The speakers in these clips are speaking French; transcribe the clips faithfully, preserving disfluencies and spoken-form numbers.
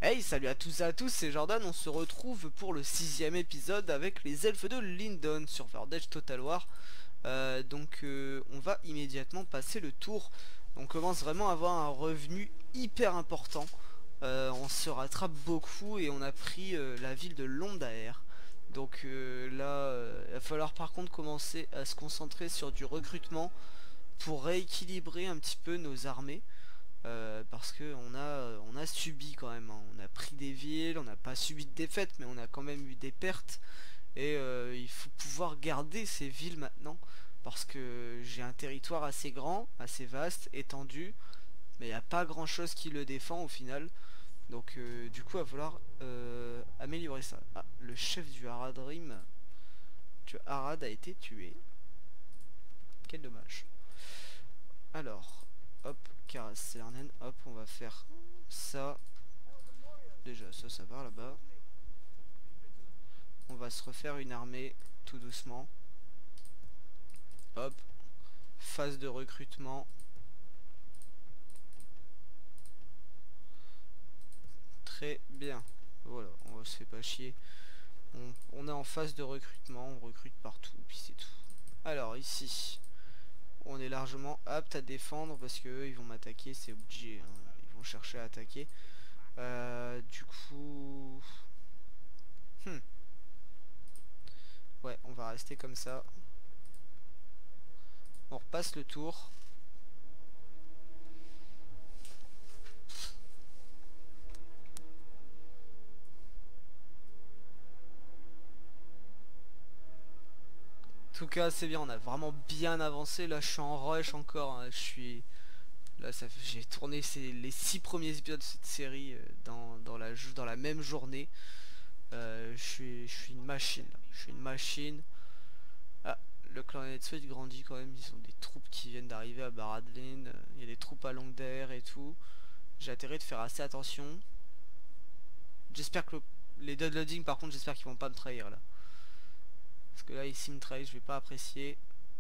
Hey, salut à tous et à tous, c'est Jordan, on se retrouve pour le sixième épisode avec les elfes de Lindon sur Verdansk Total War. Euh, donc euh, on va immédiatement passer le tour. On commence vraiment à avoir un revenu hyper important. Euh, on se rattrape beaucoup et on a pris euh, la ville de Londaer. Donc euh, là, euh, il va falloir par contre commencer à se concentrer sur du recrutement pour rééquilibrer un petit peu nos armées. Euh, parce que on a, on a subi quand même, hein. On a pris des villes, on n'a pas subi de défaites, mais on a quand même eu des pertes. Et euh, il faut pouvoir garder ces villes maintenant, parce que j'ai un territoire assez grand, assez vaste, étendu, mais il n'y a pas grand chose qui le défend au final. Donc euh, du coup il va falloir euh, améliorer ça. Ah, le chef du Haradrim, du Harad a été tué. Quel dommage. Alors, hop, Karacernen, hop, on va faire ça. Déjà, ça, ça va là-bas. On va se refaire une armée tout doucement. Hop, phase de recrutement. Très bien. Voilà, on se fait pas chier. On, on est en phase de recrutement, on recrute partout, puis c'est tout. Alors ici, on est largement apte à défendre parce que eux, ils vont m'attaquer, c'est obligé, hein. Ils vont chercher à attaquer. Euh, du coup... Hmm. Ouais, on va rester comme ça. On repasse le tour. En tout cas, c'est bien, on a vraiment bien avancé. Là, je suis en rush encore, hein. Je suis... Là, ça fait... j'ai tourné ces... les six premiers épisodes de cette série euh, dans, dans, la... dans la même journée. Euh, je suis... je suis une machine. Là. Je suis une machine. Ah, le clan Netsweet grandit quand même. Ils ont des troupes qui viennent d'arriver à Baradlin. Il y a des troupes à Londaer et tout. J'ai intérêt de faire assez attention. J'espère que le... les deadloading, par contre, j'espère qu'ils vont pas me trahir là. Parce que là, ici, me trahissent, je vais pas apprécier.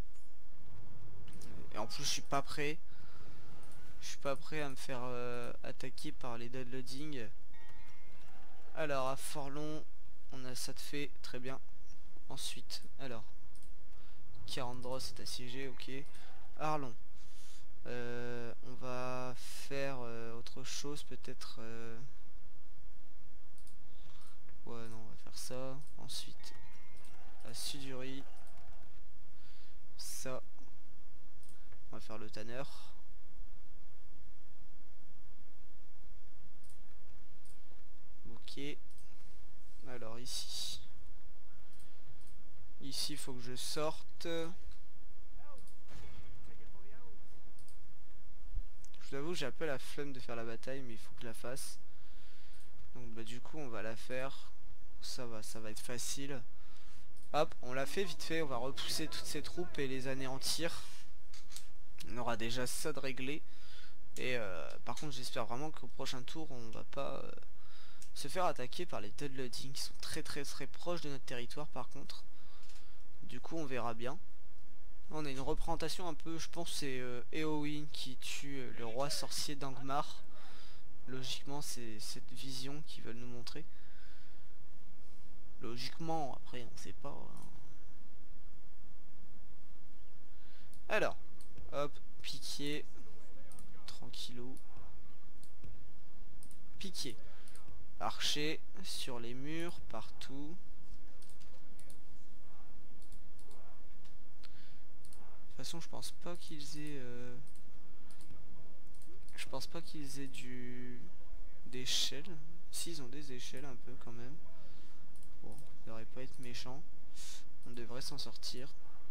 Et en plus, je suis pas prêt. Je suis pas prêt à me faire euh, attaquer par les deadloading. Alors, à Forlon, on a ça de fait, très bien. Ensuite, alors, Karandros est assiégé, ok. Arlon. Euh, on va faire euh, autre chose, peut-être... Euh... Ouais, non, on va faire ça. Ensuite, à Suduri. Ça. On va faire le Tanner. Ok. Alors ici. Ici, il faut que je sorte. Je vous avoue, j'ai un peu la flemme de faire la bataille, mais il faut que je la fasse. Donc bah du coup, on va la faire. Ça va, ça va être facile. Hop, on l'a fait vite fait. On va repousser toutes ces troupes et les anéantir. On aura déjà ça de réglé. Et euh, par contre, j'espère vraiment qu'au prochain tour, on va pas euh, se faire attaquer par les deadloading qui sont très très très proches de notre territoire par contre. Du coup, on verra bien. On a une représentation un peu, je pense c'est euh, Éowyn qui tue euh, le roi sorcier d'Angmar. Logiquement, c'est cette vision qu'ils veulent nous montrer. Logiquement, après on sait pas, hein. Alors, hop, piquier. Tranquillou. Piquier. Archer sur les murs, partout. De toute façon, je pense pas qu'ils aient... Euh... Je pense pas qu'ils aient du... des échelles. Si, ils ont des échelles un peu quand même. Bon, ça devrait pas être méchant. On devrait s'en sortir.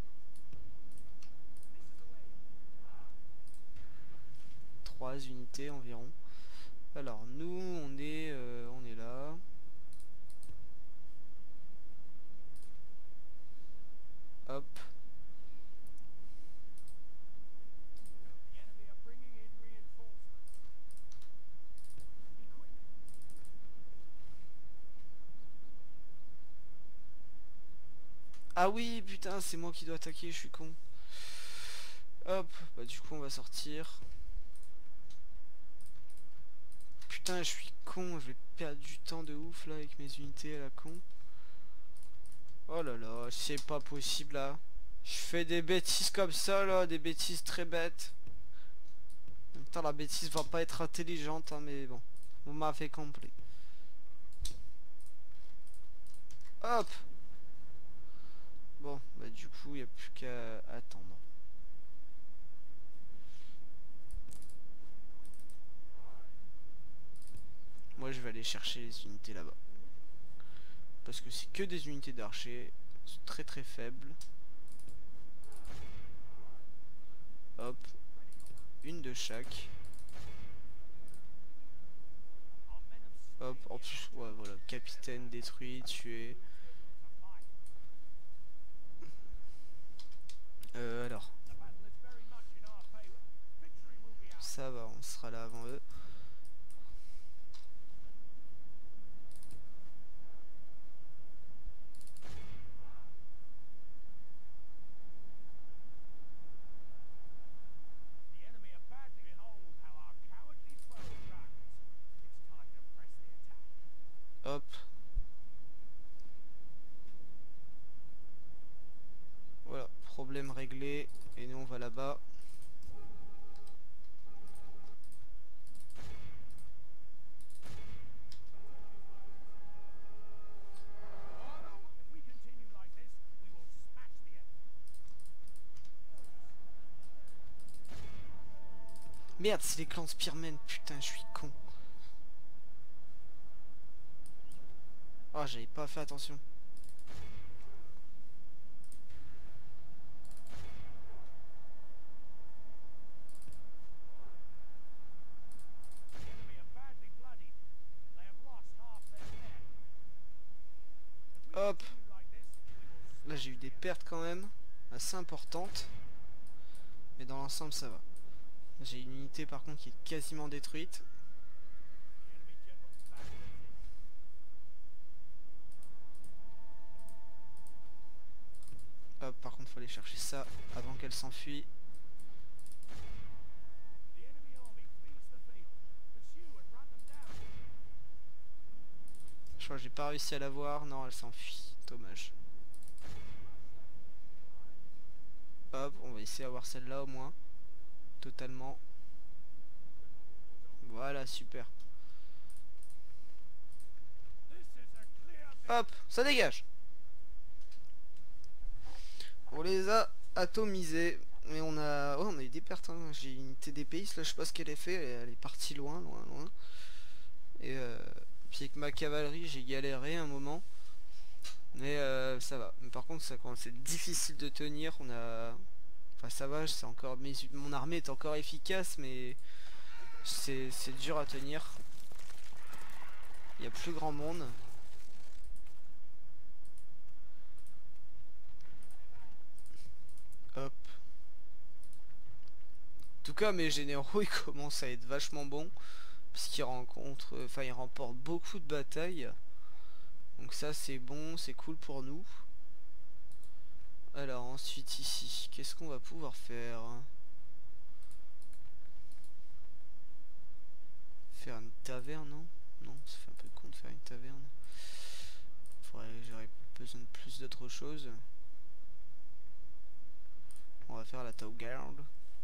Trois unités environ. Alors nous, on est, euh, on est là. Hop. Ah oui, putain, c'est moi qui dois attaquer, je suis con. Hop, bah du coup on va sortir. putain, je suis con, je vais perdre du temps de ouf là avec mes unités à la con. Oh là là, c'est pas possible là. Je fais des bêtises comme ça là, des bêtises très bêtes. En même temps, la bêtise va pas être intelligente, hein, mais bon. On m'a fait complet. Hop. Bon, bah du coup, il n'y a plus qu'à attendre. Moi, je vais aller chercher les unités là-bas. Parce que c'est que des unités d'archers. C'est très très faible. Hop. Une de chaque. Hop, en plus, ouais, voilà. Capitaine détruit, tué. Euh, alors. Ça va, on sera là avant eux. Hop. Voilà, problème réglé. Et nous on va là-bas. Merde, c'est les clans Spearman, putain, je suis con. Oh, j'avais pas fait attention. Hop. Là, j'ai eu des pertes quand même, assez importantes. Mais dans l'ensemble, ça va. J'ai une unité par contre qui est quasiment détruite. Hop, par contre, faut aller chercher ça avant qu'elle s'enfuit. Je crois que j'ai pas réussi à la voir. Non, elle s'enfuit. Dommage. Hop, on va essayer d'avoir celle-là au moins. Totalement. Voilà, super. Hop, ça dégage. On les a atomisés. Mais on a... Oh, on a eu des pertes, hein. J'ai une unité D P I, là je sais pas ce qu'elle a fait. Elle est partie loin, loin, loin. Et euh... puis avec ma cavalerie, j'ai galéré un moment. Mais euh, ça va. Mais par contre, ça commence à être difficile de tenir. On a... Enfin ça va, c'est encore... Mes... mon armée est encore efficace, mais... C'est dur à tenir. Il y a plus grand monde. Hop. En tout cas, mes généraux, ils commencent à être vachement bons. Parce qu'ils rencontrent... Enfin, ils remportent beaucoup de batailles. Donc ça, c'est bon, c'est cool pour nous. Alors, ensuite, ici, qu'est-ce qu'on va pouvoir faire? Faire une taverne, non? Non, ça fait un peu con de faire une taverne. Faudrait, j'aurais besoin de plus d'autres choses. On va faire la Taugarde.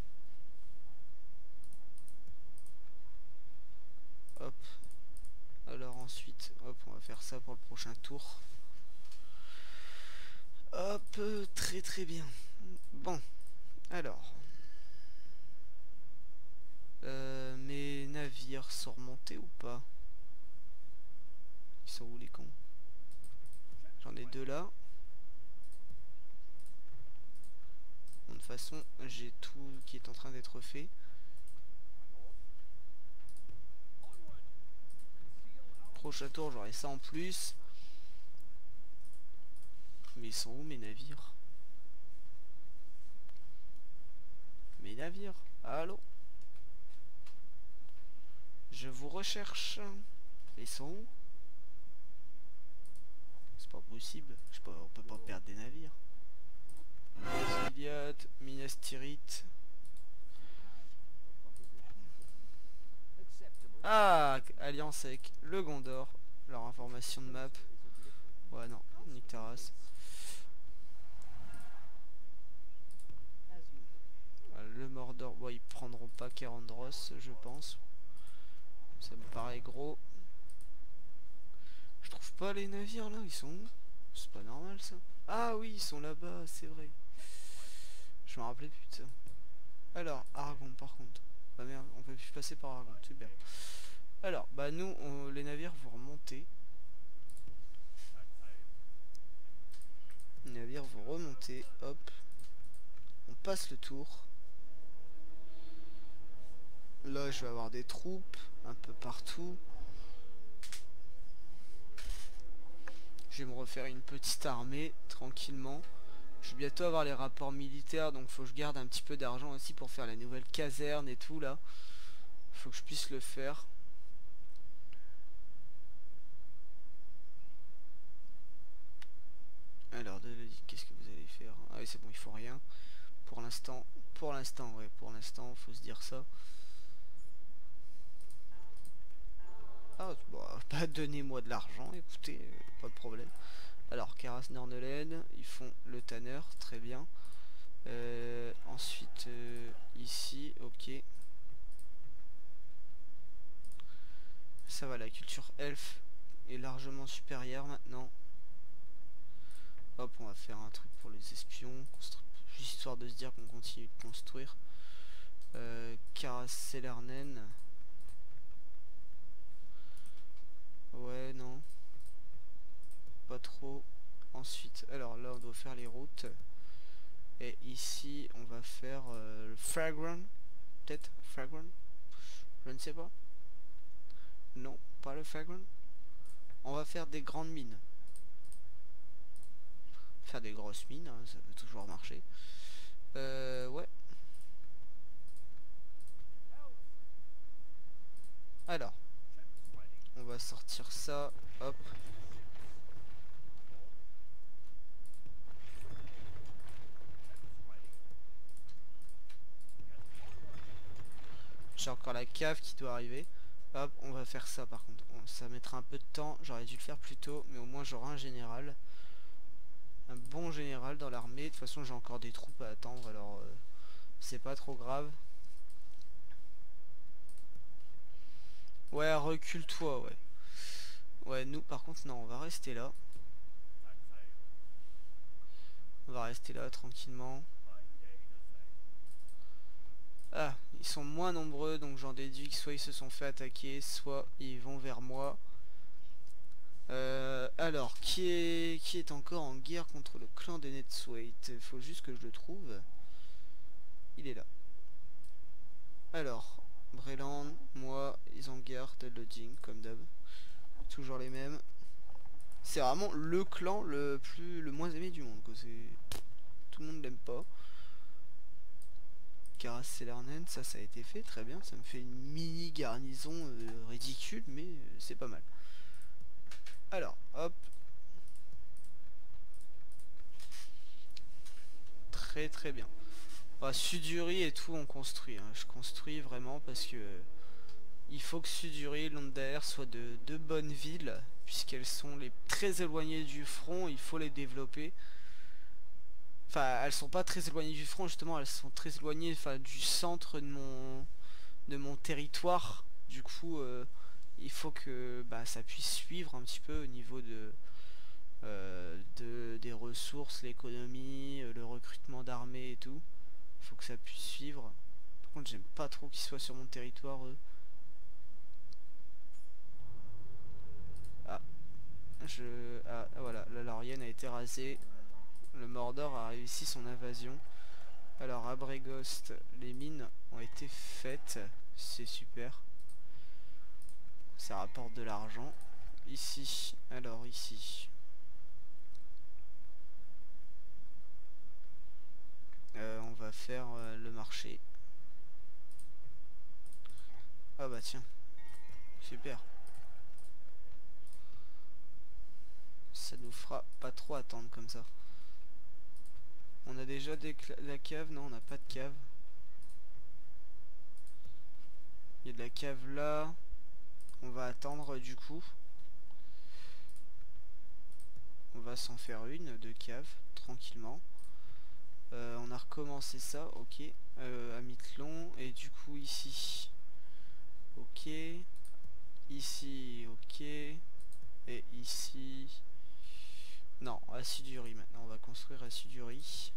Hop. Alors ensuite, hop, on va faire ça pour le prochain tour. Hop, euh, très très bien. Bon, alors. Euh, mes navires sont remontés ou pas? Ils sont où les cons? J'en ai deux là. Bon, de toute façon, j'ai tout qui est en train d'être fait. Prochain tour, j'aurai ça en plus. Mais ils sont où mes navires? Mes navires? Allô? Je vous recherche. Ils sont où? C'est pas possible. Je peux, on peut pas perdre des navires. Iliad, Minas Tirith. Ah, alliance avec le Gondor. Leur information de map. Ouais, non, nique ta race. Le Mordor, bon, ils prendront pas Kerandros, je pense. Ça me paraît gros. Je trouve pas les navires là, ils sont où? C'est pas normal ça. Ah oui, ils sont là-bas, c'est vrai. Je me rappelais plus de ça. Alors, Argon par contre. Bah merde, on peut plus passer par Argon, super. Alors, bah nous, on, les navires vont remonter. Les navires vont remonter, hop. On passe le tour. Là, je vais avoir des troupes un peu partout. Je vais me refaire une petite armée tranquillement. Je vais bientôt avoir les rapports militaires, donc faut que je garde un petit peu d'argent aussi pour faire la nouvelle caserne et tout là. Faut que je puisse le faire. Alors, qu'est-ce que vous allez faire? Ah oui, c'est bon, il faut rien. Pour l'instant, pour l'instant, ouais, pour l'instant, faut se dire ça. Ah, bon, bah, donnez-moi de l'argent, écoutez, euh, pas de problème. Alors, Karas Norneled, ils font le Tanner, très bien. Euh, ensuite, euh, ici, ok. Ça va, la culture elfe est largement supérieure maintenant. Hop, on va faire un truc pour les espions, juste histoire de se dire qu'on continue de construire. Euh, Karas Selernen. Ouais, non. Pas trop. Ensuite, alors là, on doit faire les routes. Et ici, on va faire euh, le Fragrant. Peut-être Fragrant. Je ne sais pas. Non, pas le Fragrant. On va faire des grandes mines. Faire des grosses mines, hein, ça peut toujours marcher. Euh, ouais. Alors, on va sortir ça. Hop. J'ai encore la cave qui doit arriver. Hop, on va faire ça par contre. Bon, ça mettra un peu de temps. J'aurais dû le faire plus tôt, mais au moins j'aurai un général. Un bon général dans l'armée. De toute façon, j'ai encore des troupes à attendre, alors euh, c'est pas trop grave. Ouais, recule-toi, ouais. Ouais, nous par contre, non, on va rester là. On va rester là tranquillement. Ah, ils sont moins nombreux, donc j'en déduis que soit ils se sont fait attaquer, soit ils vont vers moi. Euh, alors, qui est, qui est encore en guerre contre le clan des Netswait? Il faut juste que je le trouve. Il est là. Alors, Breland, moi, Isengard, Lodging, comme d'hab. Toujours les mêmes. C'est vraiment le clan le plus le moins aimé du monde, quoi. C'est... Tout le monde l'aime pas. Karas Selernen, ça, ça a été fait, très bien. Ça me fait une mini garnison euh, ridicule, mais euh, c'est pas mal. Alors, hop. Très très bien. Bah, Suduri et tout, on construit. Hein. Je construis vraiment parce que il faut que Suduri et Londaer soient de, de bonnes villes, puisqu'elles sont les très éloignées du front. Il faut les développer. Enfin, elles sont pas très éloignées du front, justement, elles sont très éloignées, enfin, du centre de mon de mon territoire. Du coup, euh, il faut que bah, ça puisse suivre un petit peu au niveau de, euh, de des ressources, l'économie, euh, le recrutement d'armées et tout. Il faut que ça puisse suivre. Par contre, j'aime pas trop qu'ils soient sur mon territoire, eux. Ah, je... Ah, voilà, la Lorienne a été rasée. Le Mordor a réussi son invasion. Alors à Bregost, les mines ont été faites. C'est super. Ça rapporte de l'argent. Ici, alors ici. Euh, on va faire euh, le marché. Ah bah tiens. Super. Ça nous fera pas trop attendre comme ça. On a déjà des la cave, non on n'a pas de cave. Il y a de la cave là. On va attendre du coup. On va s'en faire une de cave tranquillement. Euh, on a recommencé ça, ok. Euh, à Mithlon et du coup ici, ok. Ici, ok. Et ici, non, acidurie maintenant. On va construire acidurie.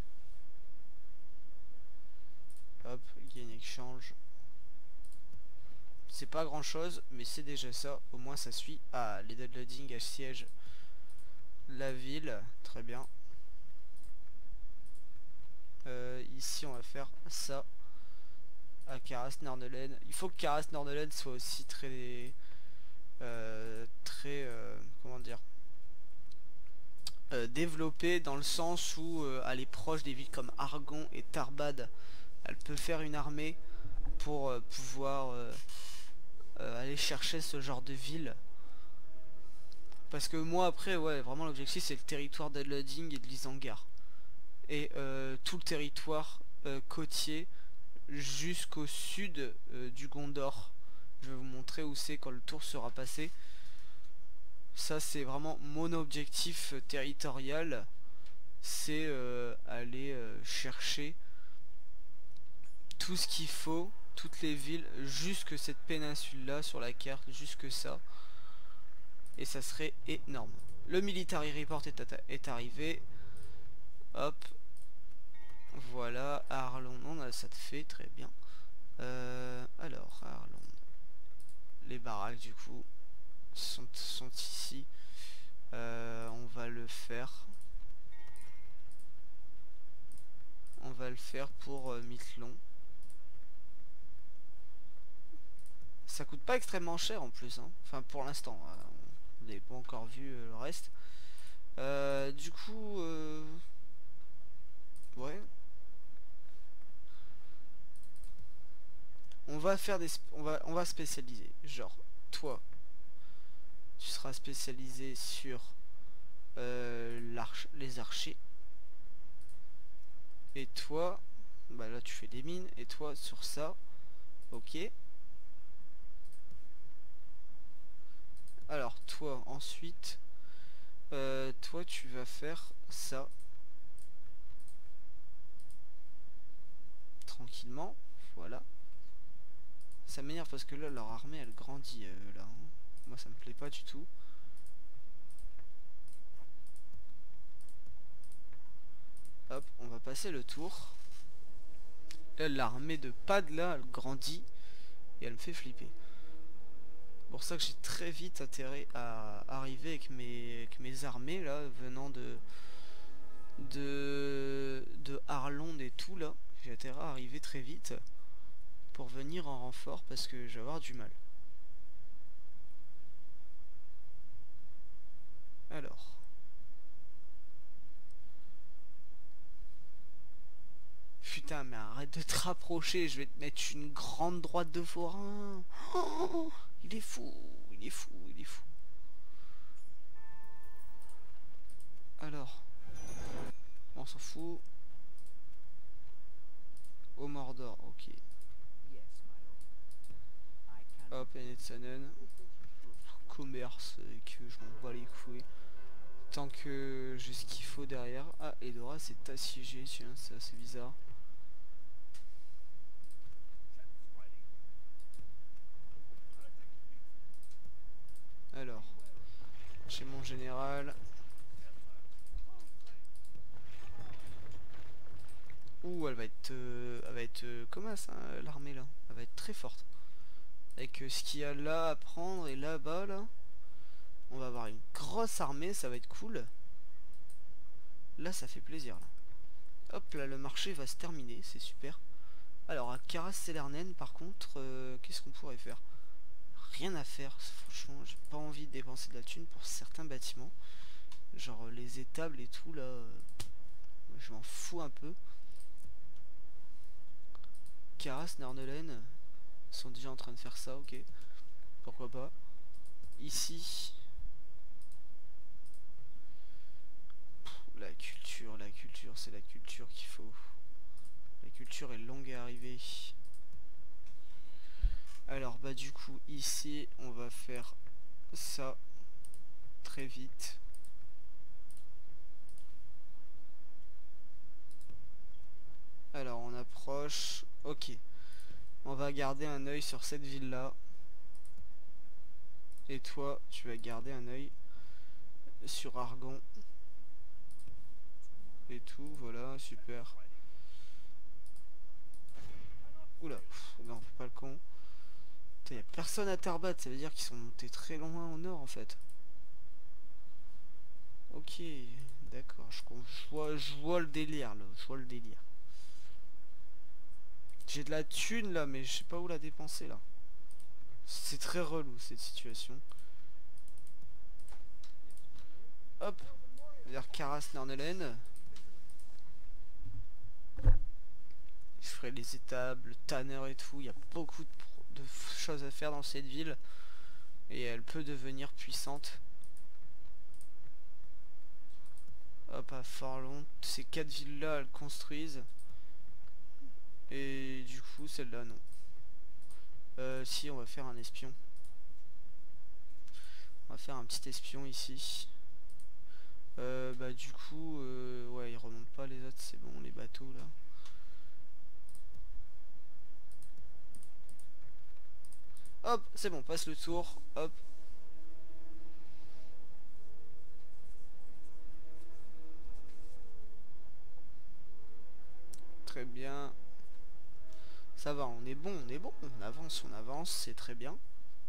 Hop, gain exchange. C'est pas grand chose, mais c'est déjà ça. Au moins ça suit. Ah, les deadloading assiègent la ville. Très bien. Euh, ici, on va faire ça. À Karas Nordelen. Il faut que Karas Nordelen soit aussi très... Euh, très... Euh, comment dire euh, développée dans le sens où euh, elle est proche des villes comme Argon et Tarbad. Elle peut faire une armée pour euh, pouvoir euh, euh, aller chercher ce genre de ville. Parce que moi après ouais vraiment l'objectif c'est le territoire d'Edloading et de l'Isengard. Et euh, tout le territoire euh, côtier jusqu'au sud euh, du Gondor. Je vais vous montrer où c'est quand le tour sera passé. Ça c'est vraiment mon objectif euh, territorial. C'est euh, aller euh, chercher tout ce qu'il faut, toutes les villes, jusque cette péninsule là sur la carte, jusque ça. Et ça serait énorme. Le military report est, est arrivé. Hop. Voilà, Arlon, on ça te fait très bien. Euh, alors, Arlon. Les baraques du coup sont, sont ici. Euh, on va le faire. On va le faire pour euh, Mithlon. Ça coûte pas extrêmement cher en plus, hein. Enfin pour l'instant, euh, on n'avait pas encore vu euh, le reste. Euh, du coup, euh... ouais. On va faire des, on va, on va spécialiser. Genre, toi, tu seras spécialisé sur euh, l'arche, les archers. Et toi, bah là tu fais des mines. Et toi sur ça, ok. Alors toi ensuite, euh, toi tu vas faire ça tranquillement, voilà. Ça m'énerve parce que là leur armée elle grandit euh, là. Hein. Moi ça me plaît pas du tout. Hop, on va passer le tour. Là l'armée de Pad là elle grandit et elle me fait flipper. Pour ça que j'ai très vite intérêt à arriver avec mes, avec mes armées là venant de de de Arlond et tout là. J'ai intérêt à arriver très vite pour venir en renfort parce que je vais avoir du mal. Alors. Putain mais arrête de te rapprocher, je vais te mettre une grande droite de forain. Oh, il est fou, il est fou, il est fou. Alors. On s'en fout. Au Mordor, ok. Hop, Enetsanen. Commerce, que je m'en bats les couilles. Tant que j'ai ce qu'il faut derrière. Ah, Edora c'est assiégé, tiens, c'est assez bizarre. Alors, j'ai mon général. Ouh, elle va être, euh, elle va être euh, comment ça, l'armée là. Elle va être très forte. Avec euh, ce qu'il y a là à prendre et là-bas là. On va avoir une grosse armée, ça va être cool. Là, ça fait plaisir là. Hop, là, le marché va se terminer, c'est super. Alors, à Karas Selernen, par contre, euh, qu'est-ce qu'on pourrait faire? Rien à faire, franchement, j'ai pas envie de dépenser de la thune pour certains bâtiments. Genre les étables et tout, là, euh, je m'en fous un peu. Karas, Nordelen sont déjà en train de faire ça, ok. Pourquoi pas. Ici... La culture, la culture, c'est la culture qu'il faut. La culture est longue à arriver. Alors bah du coup ici on va faire ça très vite. Alors on approche. Ok. On va garder un œil sur cette ville là. Et toi tu vas garder un œil sur Argon. Et tout, voilà, super. Oula, non, pas le con. Il y a personne à Tarbat, ça veut dire qu'ils sont montés très loin au nord en fait. Ok, d'accord, je, je, vois, je vois le délire là, je vois le délire. J'ai de la thune là, mais je sais pas où la dépenser là. C'est très relou cette situation. Hop, vers Karas Narnelen. Je ferai les étables, le tanner et tout. Il y a beaucoup de, de choses à faire dans cette ville. Et elle peut devenir puissante. Hop, à Forlon. Ces quatre villes là, elles construisent. Et du coup, celle-là, non. Euh, si, on va faire un espion. On va faire un petit espion ici. Euh, bah du coup, euh, ouais, ils remontent pas les autres, c'est bon, les bateaux là. Hop, c'est bon, passe le tour, hop. Très bien. Ça va, on est bon, on est bon, on avance, on avance, c'est très bien.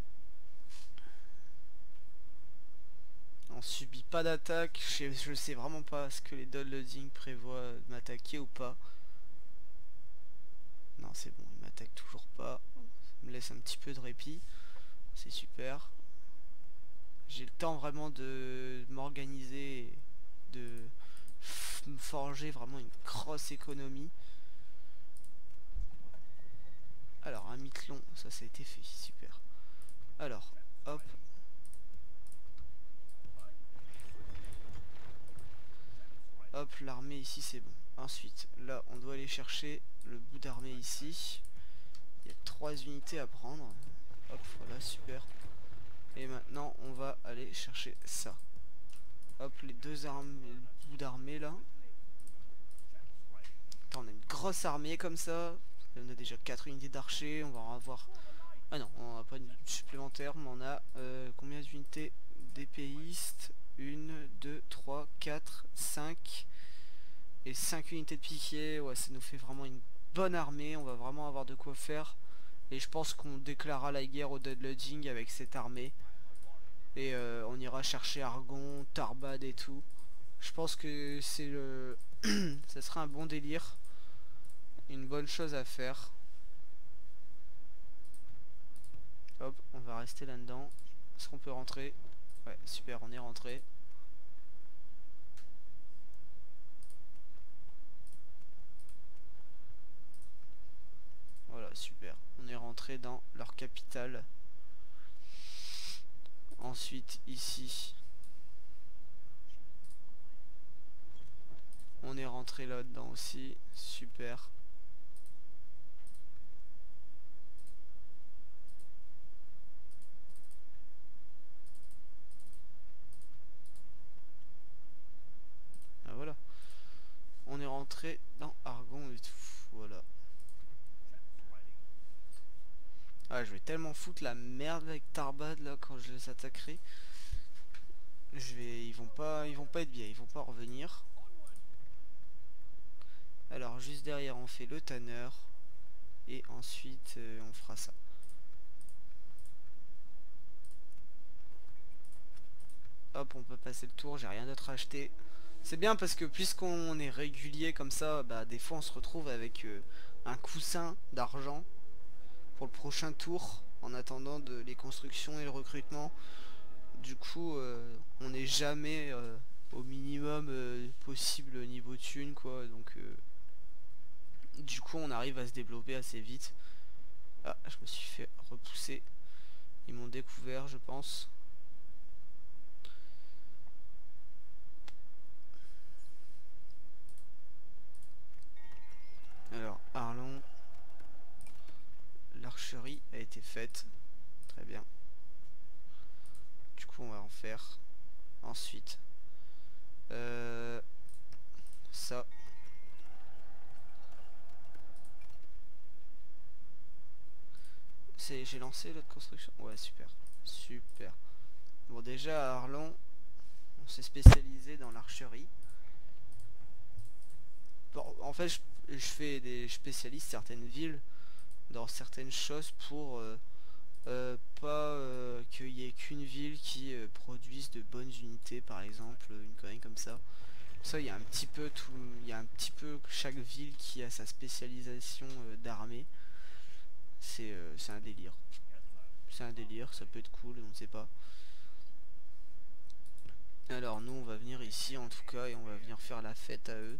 On subit pas d'attaque, je, je sais vraiment pas ce que les downloading prévoient de m'attaquer ou pas. Non, c'est bon, ils m'attaquent toujours pas. Ça me laisse un petit peu de répit, c'est super. J'ai le temps vraiment de m'organiser, de me forger vraiment une grosse économie. Alors, un mithlon, ça, ça a été fait, super. Alors, hop. Hop, l'armée ici, c'est bon. Ensuite, là, on doit aller chercher le bout d'armée ici. Il y a trois unités à prendre. Hop, voilà, super. Et maintenant, on va aller chercher ça. Hop, les deux armées, le bout d'armée, là. Attends, on a une grosse armée comme ça. On a déjà quatre unités d'archers, on va en avoir... Ah non, on n'a pas une supplémentaire, mais on a euh, combien d'unités d'épéistes? Une, deux, trois, quatre, cinq et cinq unités de piquet. Ouais, ça nous fait vraiment une bonne armée, on va vraiment avoir de quoi faire. Et je pense qu'on déclarera la guerre au deadloading avec cette armée. Et euh, on ira chercher Argon, Tarbad et tout. Je pense que c'est le... ça sera un bon délire. Une bonne chose à faire. Hop, on va rester là-dedans. Est-ce qu'on peut rentrer? Ouais, super, on est rentré. Voilà, super. On est rentré dans leur capitale. Ensuite, ici, on est rentré là-dedans aussi. Super. Ah, voilà. On est rentré dans Argon et tout. Voilà. Ah, je vais tellement foutre la merde avec Tarbad là quand je les attaquerai. Je vais, ils vont pas, ils vont pas être bien, ils vont pas revenir. Alors juste derrière, on fait le tanner et ensuite euh, on fera ça. Hop, on peut passer le tour, j'ai rien d'autre à acheter. C'est bien parce que puisqu'on est régulier comme ça, bah des fois on se retrouve avec euh, un coussin d'argent pour le prochain tour en attendant de les constructions et le recrutement. Du coup, euh, on n'est jamais euh, au minimum euh, possible niveau thune quoi. Donc, euh, du coup, on arrive à se développer assez vite. Ah, je me suis fait repousser. Ils m'ont découvert, je pense. Alors, Arlon. L'archerie a été faite. faire. Ensuite, euh, ça. C'est, j'ai lancé l'autre construction. Ouais, super, super. Bon, déjà à Arlon, on s'est spécialisé dans l'archerie. Bon, en fait, je, je fais des spécialistes certaines villes dans certaines choses pour euh, euh, pas euh, qu'il y ait qu'une ville qui euh, produise de bonnes unités, par exemple, une connerie comme ça. Ça, il y a un petit peu tout, il y a un petit peu chaque ville qui a sa spécialisation euh, d'armée. C'est euh, c'est un délire. C'est un délire, ça peut être cool, on ne sait pas. Alors nous, on va venir ici en tout cas et on va venir faire la fête à eux.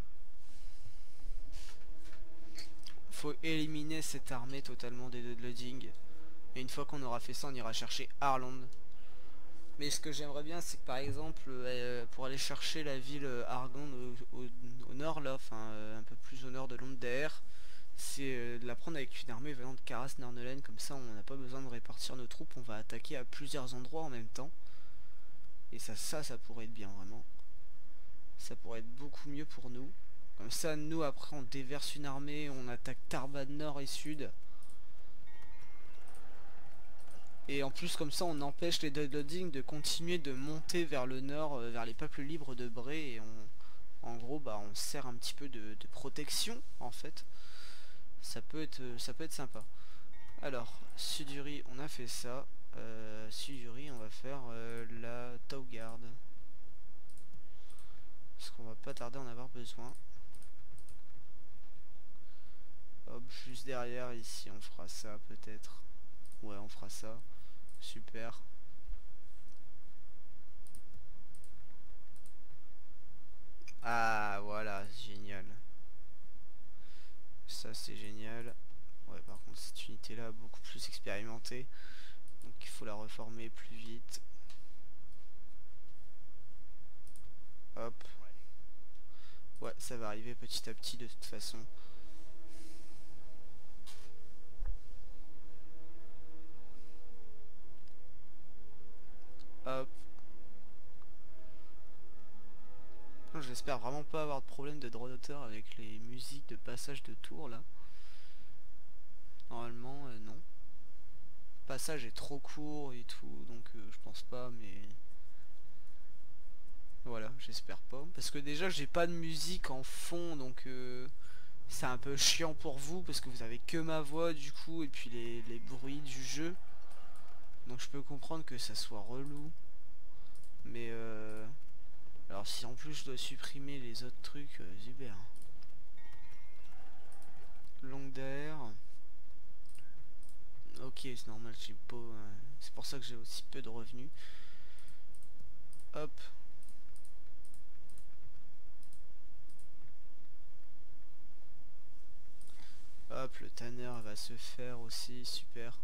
Faut éliminer cette armée totalement des Dodloading. Et une fois qu'on aura fait ça, on ira chercher Arlond. Mais ce que j'aimerais bien, c'est que par exemple, euh, pour aller chercher la ville euh, Argonne au, au, au nord, là, enfin euh, un peu plus au nord de Londres, c'est euh, de la prendre avec une armée venant de Karas Narnelen. Comme ça, on n'a pas besoin de répartir nos troupes, on va attaquer à plusieurs endroits en même temps. Et ça, ça, ça pourrait être bien, vraiment. Ça pourrait être beaucoup mieux pour nous. Comme ça, nous, après, on déverse une armée, on attaque Tarbad nord et sud. Et en plus, comme ça, on empêche les Dodloading de continuer de monter vers le nord, euh, vers les peuples libres de Bray. Et on, en gros, bah, on sert un petit peu de, de protection, en fait. Ça peut être, ça peut être sympa. Alors, Suduri, on a fait ça. Euh, Suduri, on va faire euh, la Taugarde. Parce qu'on va pas tarder à en avoir besoin. Hop, juste derrière, ici, on fera ça, peut-être. Ouais, on fera ça. Super. Ah, voilà, génial. Ça, c'est génial. Ouais, par contre, cette unité-là, beaucoup plus expérimentée. Donc, il faut la reformer plus vite. Hop. Ouais, ça va arriver petit à petit, de toute façon. Hop. J'espère vraiment pas avoir de problème de droit d'auteur avec les musiques de passage de tour là. Normalement euh, non. Le passage est trop court et tout, donc euh, je pense pas, mais voilà, j'espère pas. Parce que déjà j'ai pas de musique en fond, donc euh, c'est un peu chiant pour vous parce que vous avez que ma voix du coup et puis les, les bruits du jeu. Donc je peux comprendre que ça soit relou. Mais euh, alors si en plus je dois supprimer les autres trucs, euh, super. Longue d'air. Ok, c'est normal, j'ai pas. Euh, c'est pour ça que j'ai aussi peu de revenus. Hop. Hop, le tanner va se faire aussi, super.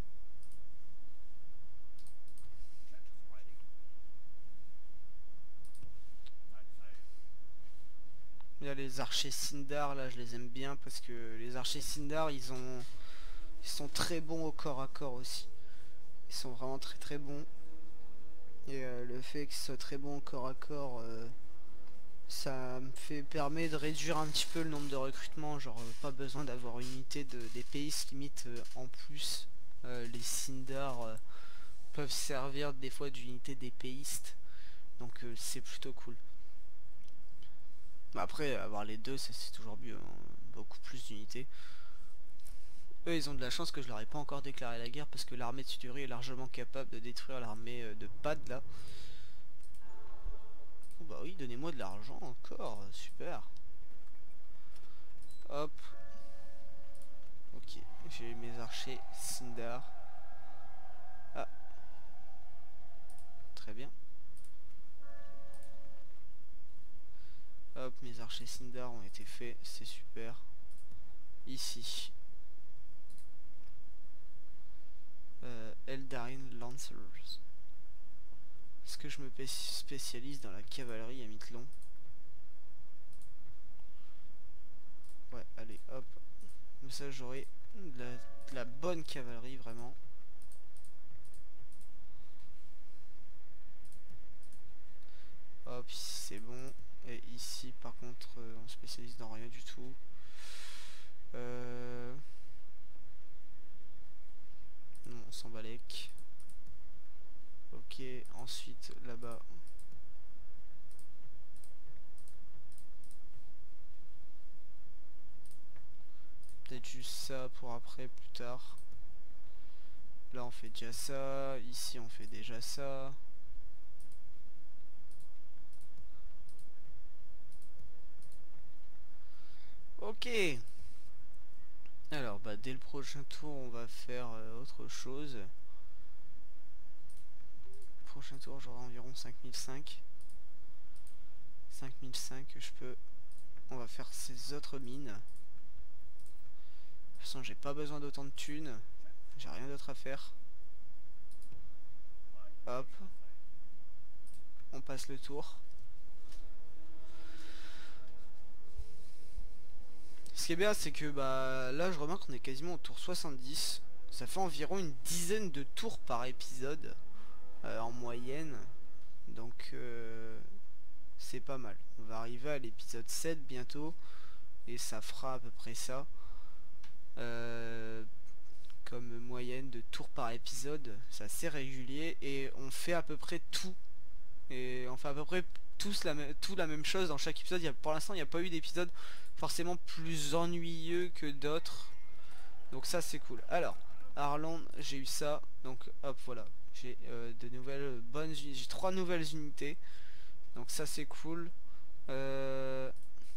Il y a les archers Sindar là, je les aime bien parce que les archers Sindar ils ont ils sont très bons au corps à corps aussi. Ils sont vraiment très très bons. Et euh, le fait qu'ils soient très bons au corps à corps, euh, ça me fait permet de réduire un petit peu le nombre de recrutements. Genre euh, pas besoin d'avoir une unité de d'épéistes limite euh, en plus. Euh, les Sindar euh, peuvent servir des fois d'unité d'épéistes. Donc euh, c'est plutôt cool. Après avoir les deux c'est toujours mieux, hein. Beaucoup plus d'unités. Eux ils ont de la chance que je leur ai pas encore déclaré la guerre parce que l'armée de Suduri est largement capable de détruire l'armée de Pad là. Oh bah oui, donnez-moi de l'argent encore, super. Hop. Ok, j'ai mes archers Sindar. Ah. Très bien. Hop, mes archers Sindar ont été faits, c'est super. Ici. Euh, Eldarin Lancers. Est-ce que je me spécialise dans la cavalerie à Mithlon? Ouais, allez, hop. Comme ça, j'aurai de la, de la bonne cavalerie, vraiment. Hop, ici c'est bon. Et ici par contre euh, on spécialise dans rien du tout. Euh... Non, on s'en balèque. Ok, ensuite là-bas. Peut-être juste ça pour après, plus tard. Là on fait déjà ça. Ici on fait déjà ça. Ok. Alors bah dès le prochain tour on va faire euh, autre chose. Prochain tour j'aurai environ cinq mille cinq. cinq mille cinq je peux. On va faire ces autres mines. De toute façon j'ai pas besoin d'autant de thunes. J'ai rien d'autre à faire. Hop. On passe le tour. Ce qui est bien c'est que bah là je remarque qu'on est quasiment au tour soixante-dix. Ça fait environ une dizaine de tours par épisode euh, en moyenne. Donc euh, c'est pas mal. On va arriver à l'épisode sept bientôt. Et ça fera à peu près ça. Euh, comme moyenne de tours par épisode. C'est assez régulier. Et on fait à peu près tout. Et on fait à peu près tous la, tout la même chose dans chaque épisode. Il y a, pour l'instant il n'y a pas eu d'épisode forcément plus ennuyeux que d'autres. Donc ça c'est cool. Alors, Arland, j'ai eu ça. Donc hop voilà. J'ai euh, de nouvelles bonnes unités. J'ai trois nouvelles unités. Donc ça c'est cool. Euh...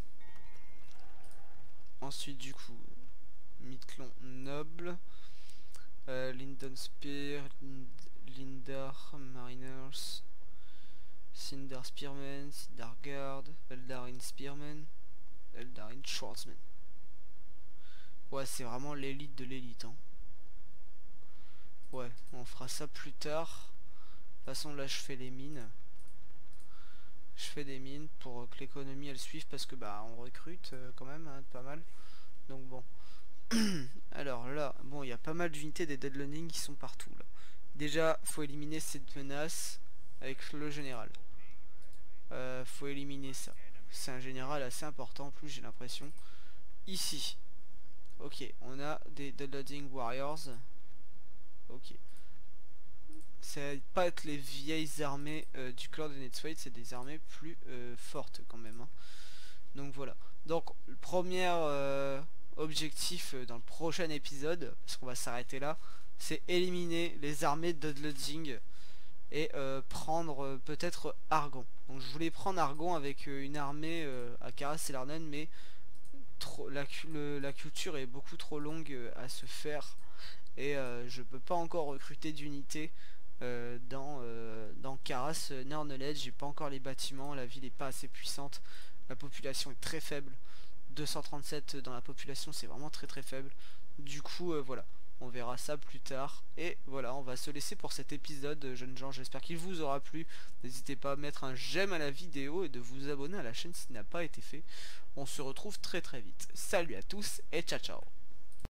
Ensuite du coup, Mithlon Noble. Euh, Lindon Spear. Lind Lindar Mariners. Sindar Spearman. Sindar Guard. Eldarin Spearman. Eldarin Schwarzman. Ouais, c'est vraiment l'élite de l'élite. Hein. Ouais, on fera ça plus tard. De toute façon, là, je fais les mines. Je fais des mines pour que l'économie elle suive parce que bah on recrute euh, quand même hein, pas mal. Donc bon. Alors là, bon, il y a pas mal d'unités des deadloading qui sont partout là. Déjà, faut éliminer cette menace avec le général. Euh, faut éliminer ça. C'est un général assez important en plus, j'ai l'impression. Ici. Ok, on a des deadloading warriors. Ok. Ça va pas être les vieilles armées euh, du clan de Netsuite, c'est des armées plus euh, fortes quand même. Hein. Donc voilà. Donc le premier euh, objectif euh, dans le prochain épisode, parce qu'on va s'arrêter là, c'est éliminer les armées de Deadloading et euh, prendre euh, peut-être Argon. Donc je voulais prendre Argon avec euh, une armée euh, à Karas et Larnen, mais trop, la, le, la culture est beaucoup trop longue euh, à se faire et euh, je peux pas encore recruter d'unités euh, dans, euh, dans Karas euh, Nerneled. J'ai pas encore les bâtiments, la ville est pas assez puissante, la population est très faible, deux cent trente-sept dans la population, c'est vraiment très très faible. Du coup euh, voilà, on verra ça plus tard. Et voilà, on va se laisser pour cet épisode, euh, jeunes gens. J'espère qu'il vous aura plu. N'hésitez pas à mettre un j'aime à la vidéo et de vous abonner à la chaîne si ce n'a pas été fait. On se retrouve très très vite. Salut à tous et ciao ciao.